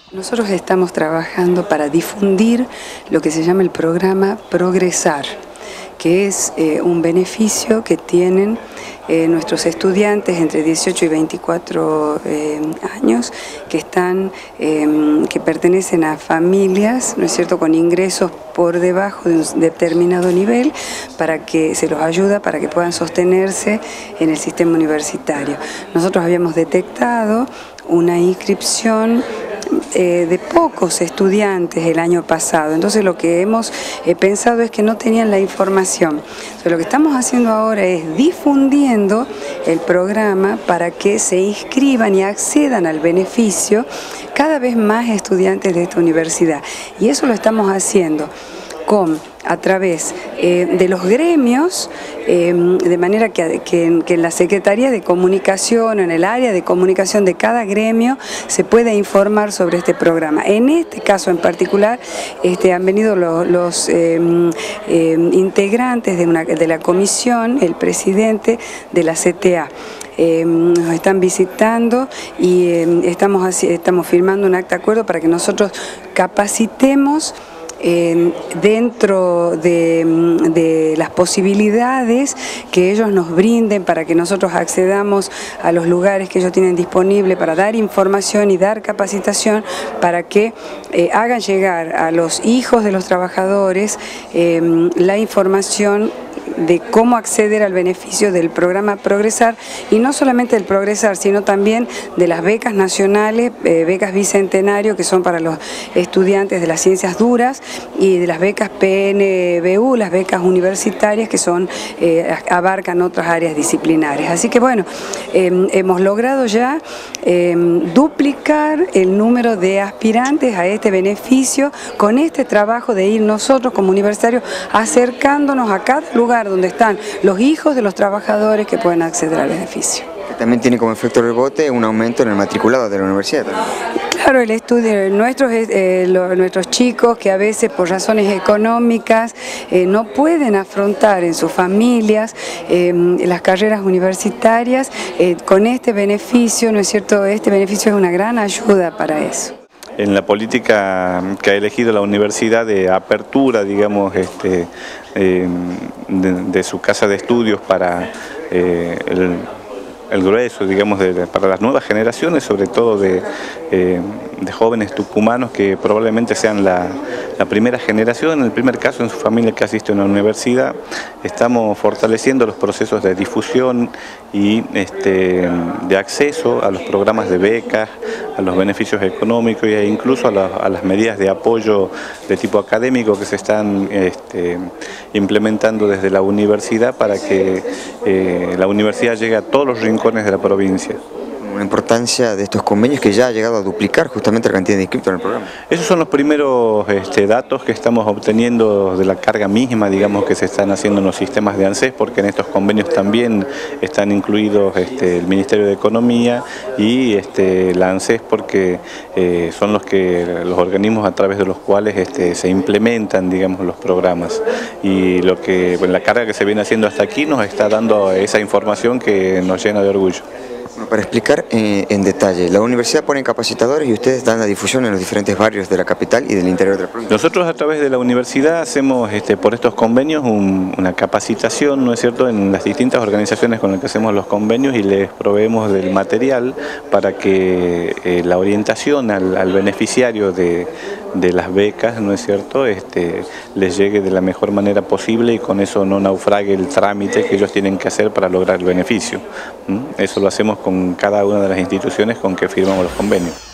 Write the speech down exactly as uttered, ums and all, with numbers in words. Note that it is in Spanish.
Nosotros estamos trabajando para difundir lo que se llama el programa Progresar, que es eh, un beneficio que tienen eh, nuestros estudiantes entre dieciocho y veinticuatro eh, años que están, eh, que pertenecen a familias, ¿no es cierto?, con ingresos por debajo de un determinado nivel, para que se los ayuda para que puedan sostenerse en el sistema universitario. Nosotros habíamos detectado una inscripción Eh, de pocos estudiantes el año pasado, entonces lo que hemos eh, pensado es que no tenían la información. Entonces, lo que estamos haciendo ahora es difundiendo el programa para que se inscriban y accedan al beneficio cada vez más estudiantes de esta universidad, y eso lo estamos haciendo con a través eh, de los gremios, eh, de manera que, que, que en la Secretaría de Comunicación o en el área de comunicación de cada gremio se pueda informar sobre este programa. En este caso en particular este, han venido los, los eh, eh, integrantes de, una, de la comisión, el presidente de la C T A. Eh, nos están visitando y eh, estamos, así, estamos firmando un acta de acuerdo para que nosotros capacitemos Eh, dentro de, de las posibilidades que ellos nos brinden para que nosotros accedamos a los lugares que ellos tienen disponibles para dar información y dar capacitación para que eh, hagan llegar a los hijos de los trabajadores eh, la información de cómo acceder al beneficio del programa Progresar, y no solamente del Progresar, sino también de las becas nacionales, eh, becas Bicentenario, que son para los estudiantes de las ciencias duras, y de las becas P N B U, las becas universitarias, que son eh, abarcan otras áreas disciplinarias. Así que bueno, eh, hemos logrado ya eh, duplicar el número de aspirantes a este beneficio con este trabajo de ir nosotros como universitarios acercándonos a cada lugar donde están los hijos de los trabajadores que pueden acceder al beneficio. También tiene como efecto rebote un aumento en el matriculado de la universidad también. Claro, el estudio, nuestros, eh, lo, nuestros chicos que a veces por razones económicas eh, no pueden afrontar en sus familias eh, las carreras universitarias, eh, con este beneficio, ¿no es cierto? Este beneficio es una gran ayuda para eso. En la política que ha elegido la universidad de apertura, digamos, este, eh, de, de su casa de estudios para eh, el, el grueso, digamos, de, para las nuevas generaciones, sobre todo de, eh, de jóvenes tucumanos que probablemente sean la, la primera generación, en el primer caso en su familia que asiste a una universidad. Estamos fortaleciendo los procesos de difusión y este, de acceso a los programas de becas, a los beneficios económicos e incluso a, la, a las medidas de apoyo de tipo académico que se están este, implementando desde la universidad para que eh, la universidad llegue a todos los rincones de la provincia. La importancia de estos convenios que ya ha llegado a duplicar justamente la cantidad de inscritos en el programa. Esos son los primeros este, datos que estamos obteniendo de la carga misma, digamos, que se están haciendo en los sistemas de ANSES, porque en estos convenios también están incluidos este, el Ministerio de Economía y este, la ANSES, porque eh, son los que los organismos a través de los cuales este, se implementan, digamos, los programas. Y lo que, bueno, la carga que se viene haciendo hasta aquí nos está dando esa información que nos llena de orgullo. Para explicar eh, en detalle, la universidad pone capacitadores y ustedes dan la difusión en los diferentes barrios de la capital y del interior de la provincia. Nosotros a través de la universidad hacemos este, por estos convenios un, una capacitación, ¿no es cierto?, en las distintas organizaciones con las que hacemos los convenios, y les proveemos del material para que eh, la orientación al, al beneficiario de, de las becas, ¿no es cierto?, este, les llegue de la mejor manera posible y con eso no naufrague el trámite que ellos tienen que hacer para lograr el beneficio. ¿Mm? Eso lo hacemos con cada una de las instituciones con que firmamos los convenios.